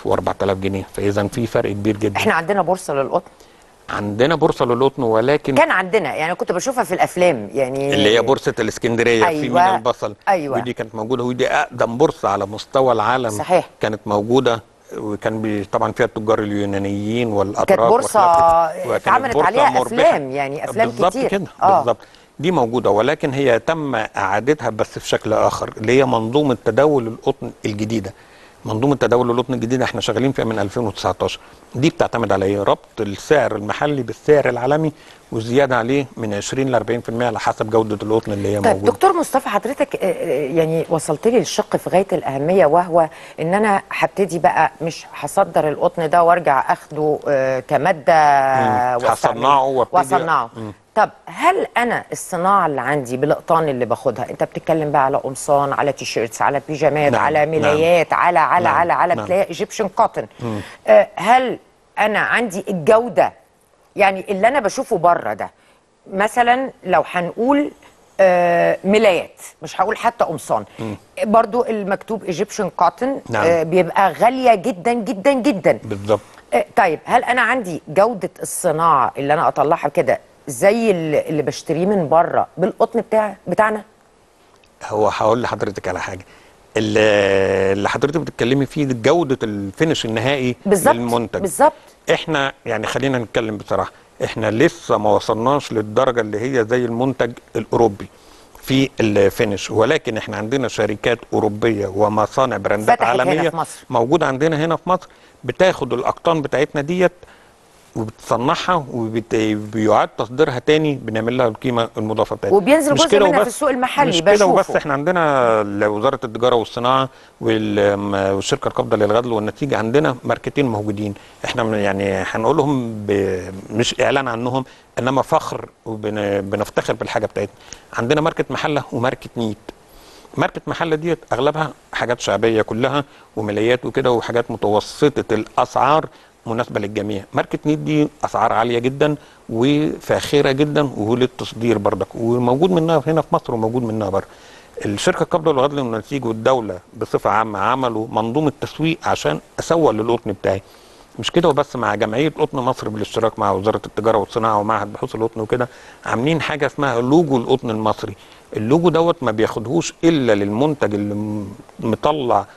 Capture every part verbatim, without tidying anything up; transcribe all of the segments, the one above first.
ألف وأربعة آلاف جنيه، فاذا في فرق كبير جدا. احنا عندنا بورصه للقطن؟ عندنا بورصه للقطن، ولكن كان عندنا، يعني كنت بشوفها في الافلام، يعني اللي هي بورصه الاسكندريه. أيوة. في مينا البصل. أيوة. ودي كانت موجوده، ودي اقدم بورصه على مستوى العالم. صحيح. كانت موجوده، وكان بي طبعا فيها التجار اليونانيين والاتراك. كانت بورصه اتعملت عليها مربحة. افلام، يعني افلام بالظبط كتير كده. آه. بالظبط. دي موجوده، ولكن هي تم اعادتها بس في شكل اخر، اللي هي منظومه تداول القطن الجديده. منظومه تداول القطن الجديده احنا شغالين فيها من ألفين وتسعتاشر. دي بتعتمد على ايه؟ ربط السعر المحلي بالسعر العالمي، والزياده عليه من عشرين ل أربعين في المية على حسب جوده القطن اللي هي طيب موجوده. دكتور مصطفى، حضرتك يعني وصلت لي الشق في غايه الاهميه، وهو ان انا هبتدي بقى مش هصدر القطن ده وارجع اخده كماده هصنعه واصنعه. طب هل انا الصناعه اللي عندي بالاقطان اللي باخدها، انت بتتكلم بقى على قمصان، على تيشيرتس، على بيجامات، نعم. على ملايات، نعم. على على نعم. على على نعم. بتلاقيها ايجيبشن كوتن، أه هل انا عندي الجوده، يعني اللي انا بشوفه بره ده، مثلا لو هنقول آه ملايات، مش هقول حتى قمصان، برضو المكتوب ايجيبشن كوتن، نعم. آه بيبقى غاليه جدا جدا جدا. بالظبط. آه طيب هل انا عندي جوده الصناعه اللي انا اطلعها كده زي اللي بشتريه من بره بالقطن بتاع بتاعنا؟ هو هقول لحضرتك على حاجه، اللي حضرتك بتتكلمي فيه جوده الفينش النهائي بالزبط. للمنتج. بالظبط. احنا يعني خلينا نتكلم بصراحه، احنا لسه ما وصلناش للدرجه اللي هي زي المنتج الاوروبي في الفينش، ولكن احنا عندنا شركات اوروبيه ومصانع براندات عالميه موجوده عندنا هنا في مصر، بتاخد الاقطان بتاعتنا ديت وبتصنعها وبيعاد تصديرها تاني، بنعمل لها القيمه المضافه بتاعتها، وبينزل جزء منها في السوق المحلي. مش كده وبس، احنا عندنا وزاره التجاره والصناعه والشركه القابضه للغزل والنسيج، عندنا ماركتين موجودين، احنا يعني هنقولهم مش اعلان عنهم، انما فخر وبنفتخر بالحاجه بتاعتنا. عندنا ماركه محله وماركه نيت. ماركه محله ديت اغلبها حاجات شعبيه كلها وملايات وكده، وحاجات متوسطه الاسعار مناسبه للجميع. ماركه نيت دي اسعار عاليه جدا وفاخره جدا وللتصدير بردك، وموجود منها هنا في مصر وموجود منها بره. الشركه القابضه للغزل والنسيج والدوله بصفه عامه عملوا منظومه تسويق عشان اسوق للقطن بتاعي. مش كده وبس، مع جمعيه قطن مصر بالاشتراك مع وزاره التجاره والصناعه ومعهد بحوث القطن وكده، عاملين حاجه اسمها لوجو القطن المصري. اللوجو دوت ما بياخدهوش الا للمنتج اللي مطلع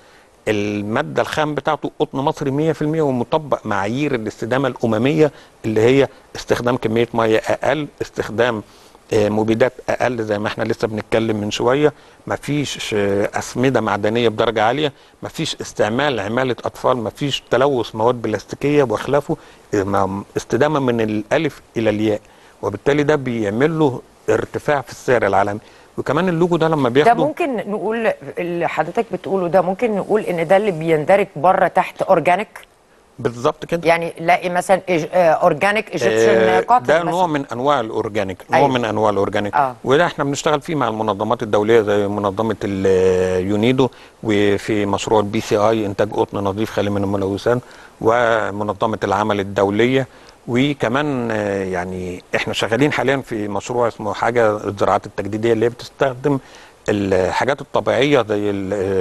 الماده الخام بتاعته قطن مصري مية في المية، ومطبق معايير الاستدامه الامميه، اللي هي استخدام كميه ميه اقل، استخدام مبيدات اقل زي ما احنا لسه بنتكلم من شويه، مفيش اسمده معدنيه بدرجه عاليه، مفيش استعمال عماله اطفال، مفيش تلوث مواد بلاستيكيه واخلافه، استدامه من الالف الى الياء، وبالتالي ده بيعمل له ارتفاع في السعر العالمي. وكمان اللوجو ده لما بياخده، ده ممكن نقول اللي حضرتك بتقوله ده، ممكن نقول ان ده اللي بيندرج بره تحت اورجانيك. بالظبط كده. يعني لاقي مثلا اورجانيك ايجيبشن كوتن، ده نوع من انواع الاورجانيك. نوع أيوة. من انواع الاورجانيك. آه. وده احنا بنشتغل فيه مع المنظمات الدوليه زي منظمه اليونيدو، وفي مشروع البي سي اي انتاج قطن نظيف خالي من الملوثات، ومنظمه العمل الدوليه، وكمان يعني احنا شغالين حاليا في مشروع اسمه حاجه الزراعات التجديديه، اللي هي بتستخدم الحاجات الطبيعيه زي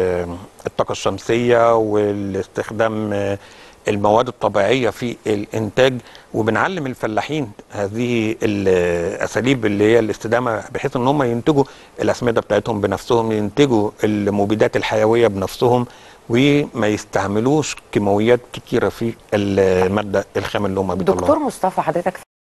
الطاقه الشمسيه والاستخدام المواد الطبيعيه في الانتاج، وبنعلم الفلاحين هذه الاساليب اللي هي الاستدامه، بحيث ان هم ينتجوا الاسمده بتاعتهم بنفسهم، ينتجوا المبيدات الحيويه بنفسهم، وما يستعملوش كيماويات كتيره في الماده الخام اللي هم بيطلعوها. دكتور مصطفى، حضرتك